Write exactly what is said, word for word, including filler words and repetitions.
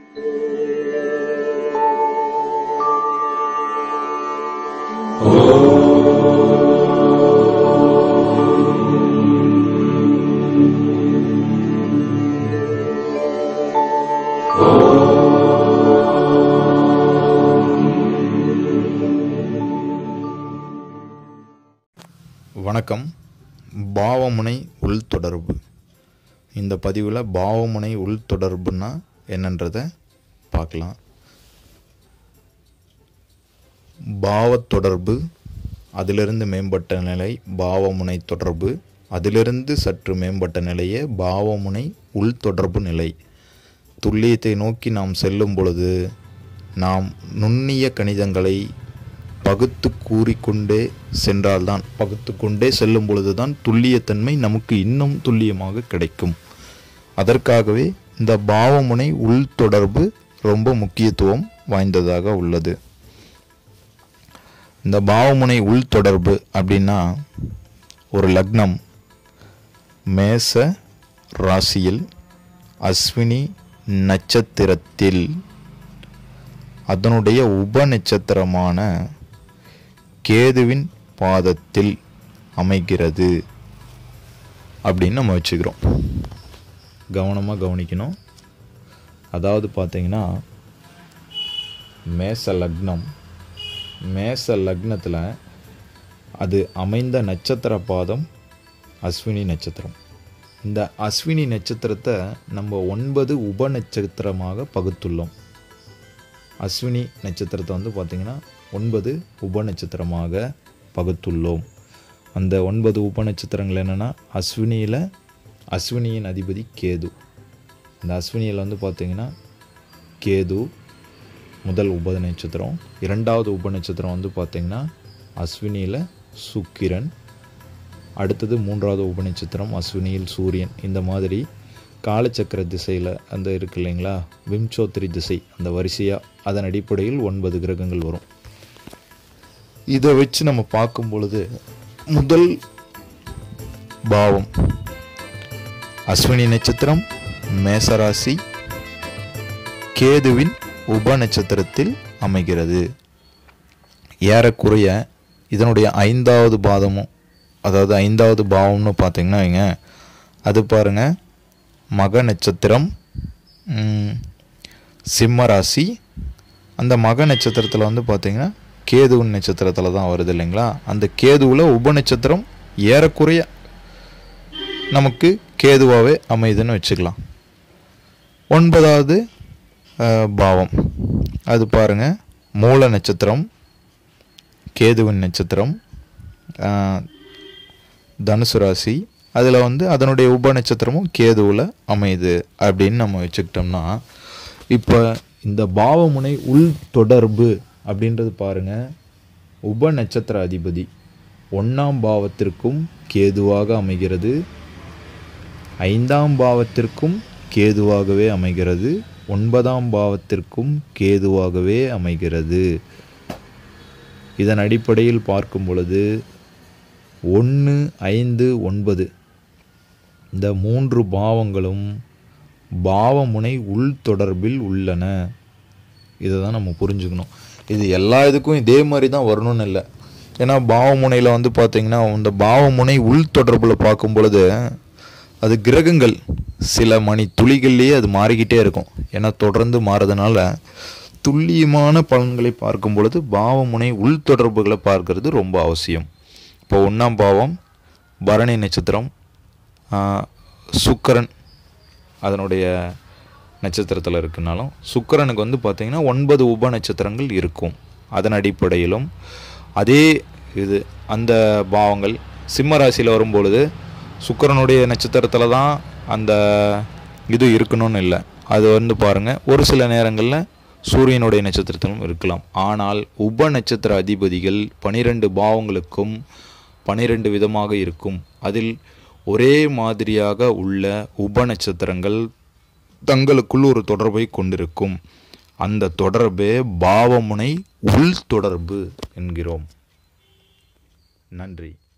வணக்கம். பாவமுனை உள்தொடர்பு. இந்த பதிவில் பாவமுனை உள்தொடர்புன்னா என்னன்றதை பார்க்கலாம். பாவத்தொடர்பு, அதிலிருந்து மேம்பட்ட நிலை பாவமுனை தொடர்பு, அதிலிருந்து சற்று மேம்பட்ட நிலையே பாவமுனை உள்தொடர்பு நிலை. துல்லியத்தை நோக்கி நாம் செல்லும் பொழுது நாம் நுண்ணிய கணிதங்களை பகுத்து கூறிக்கொண்டே சென்றால்தான், பகுத்து கொண்டே செல்லும் பொழுதுதான் துல்லியத்தன்மை நமக்கு இன்னும் துல்லியமாக கிடைக்கும். அதற்காகவே இந்த பாவமுனை உள்தொடர்பு ரொம்ப முக்கியத்துவம் வாய்ந்ததாக உள்ளது. இந்த பாவமுனை உள்தொடர்பு அப்படின்னா, ஒரு லக்னம் மேச ராசியில் அஸ்வினி நட்சத்திரத்தில் அதனுடைய உப நட்சத்திரமான கேதுவின் பாதத்தில் அமைகிறது அப்படின்னு நம்ம வச்சுக்கிறோம். கவனமாக கவனிக்கணும். அதாவது பார்த்தீங்கன்னா, மேச லக்னம், மேச லக்னத்தில் அது அமைந்த நட்சத்திர பாதம் அஸ்வினி நட்சத்திரம். இந்த அஸ்வினி நட்சத்திரத்தை நம்ம ஒன்பது உப நட்சத்திரமாக பகுத்துள்ளோம். அஸ்வினி நட்சத்திரத்தை வந்து பார்த்திங்கன்னா ஒன்பது உப நட்சத்திரமாக பகுத்துள்ளோம். அந்த ஒன்பது உப நட்சத்திரங்கள் என்னென்னா, அஸ்வினியில் அஸ்வினியின் அதிபதி கேது. இந்த அஸ்வினியில் வந்து பார்த்திங்கன்னா கேது முதல் உப நட்சத்திரம். இரண்டாவது உப நட்சத்திரம் வந்து பார்த்திங்கன்னா அஸ்வினியில் சுக்கிரன். அடுத்தது மூன்றாவது உப நட்சத்திரம் அஸ்வினியில் சூரியன். இந்த மாதிரி காலச்சக்கர திசையில் அந்த இருக்கு இல்லைங்களா, விம்சோத்திரி திசை, அந்த வரிசையாக அதன் அடிப்படையில் ஒன்பது கிரகங்கள் வரும். இதை வச்சு நம்ம பார்க்கும் பொழுது முதல் பாவம் அஸ்வினி நட்சத்திரம், மேசராசி, கேதுவின் உப நட்சத்திரத்தில் அமைகிறது. ஏறக்குறைய இதனுடைய ஐந்தாவது பாதமும், அதாவது ஐந்தாவது பாவம்னு பார்த்தீங்கன்னா வைங்க, அது பாருங்க மக நட்சத்திரம், சிம்ம ராசி. அந்த மக நட்சத்திரத்தில் வந்து பார்த்திங்கன்னா கேதுவின் நட்சத்திரத்தில் தான் வருது இல்லைங்களா. அந்த கேதுவில் உப நட்சத்திரம் ஏறக்குறைய நமக்கு கேதுவாகவே அமையுதுன்னு வச்சுக்கலாம். ஒன்பதாவது பாவம் அது பாருங்கள் மூல நட்சத்திரம், கேதுவின் நட்சத்திரம், தனுசு ராசி. அதில் வந்து அதனுடைய உப நட்சத்திரமும் கேதுவில் அமையுது அப்படின்னு நம்ம வச்சுக்கிட்டோம்னா, இப்போ இந்த பாவமுனை உள் தொடர்பு அப்படின்றது பாருங்கள், உப நட்சத்திர அதிபதி ஒன்றாம் பாவத்திற்கும் கேதுவாக அமைகிறது, ஐந்தாம் பாவத்திற்கும் கேதுவாகவே அமைகிறது, ஒன்பதாம் பாவத்திற்கும் கேதுவாகவே அமைகிறது. இதன் அடிப்படையில் பார்க்கும் பொழுது ஒன்று, ஐந்து, ஒன்பது இந்த மூன்று பாவங்களும் பாவமுனை உள் தொடர்பில் உள்ளன. இதை தான் நம்ம புரிஞ்சுக்கணும். இது எல்லா இதுக்கும் இதே மாதிரி தான் வரணும்னு இல்லை. ஏன்னா பாவமுனையில் வந்து பார்த்திங்கன்னா, இந்த பாவமுனை உள் தொடர்பில் பார்க்கும் பொழுது அது கிரகங்கள் சில மணி துளிகள்லேயே அது மாறிக்கிட்டே இருக்கும். ஏன்னா தொடர்ந்து மாறுறதுனால துல்லியமான பலன்களை பார்க்கும் பொழுது பாவமுனை உள் தொடர்புகளை பார்க்கறது ரொம்ப அவசியம். இப்போ ஒன்றாம் பாவம் பரணி நட்சத்திரம், சுக்கிரன் அதனுடைய நட்சத்திரத்தில் இருக்குனாலும் சுக்கிரனுக்கு வந்து பார்த்திங்கன்னா ஒன்பது உப நட்சத்திரங்கள் இருக்கும். அதன் அடிப்படையிலும் அதே இது அந்த பாவங்கள் சிம்ம ராசியில் வரும்பொழுது சுக்கிரனுடைய நட்சத்திரத்தில் தான் அந்த இது இருக்கணும்னு இல்லை. அது வந்து பாருங்கள் ஒரு சில நேரங்களில் சூரியனுடைய நட்சத்திரத்திலும் இருக்கலாம். ஆனால் உப நட்சத்திர அதிபதிகள் பனிரெண்டு பாவங்களுக்கும் பனிரெண்டு விதமாக இருக்கும். அதில் ஒரே மாதிரியாக உள்ள உப நட்சத்திரங்கள் தங்களுக்குள் ஒரு தொடர்பை கொண்டிருக்கும். அந்த தொடர்பே பாவமுனை உள் தொடர்பு என்கிறோம். நன்றி.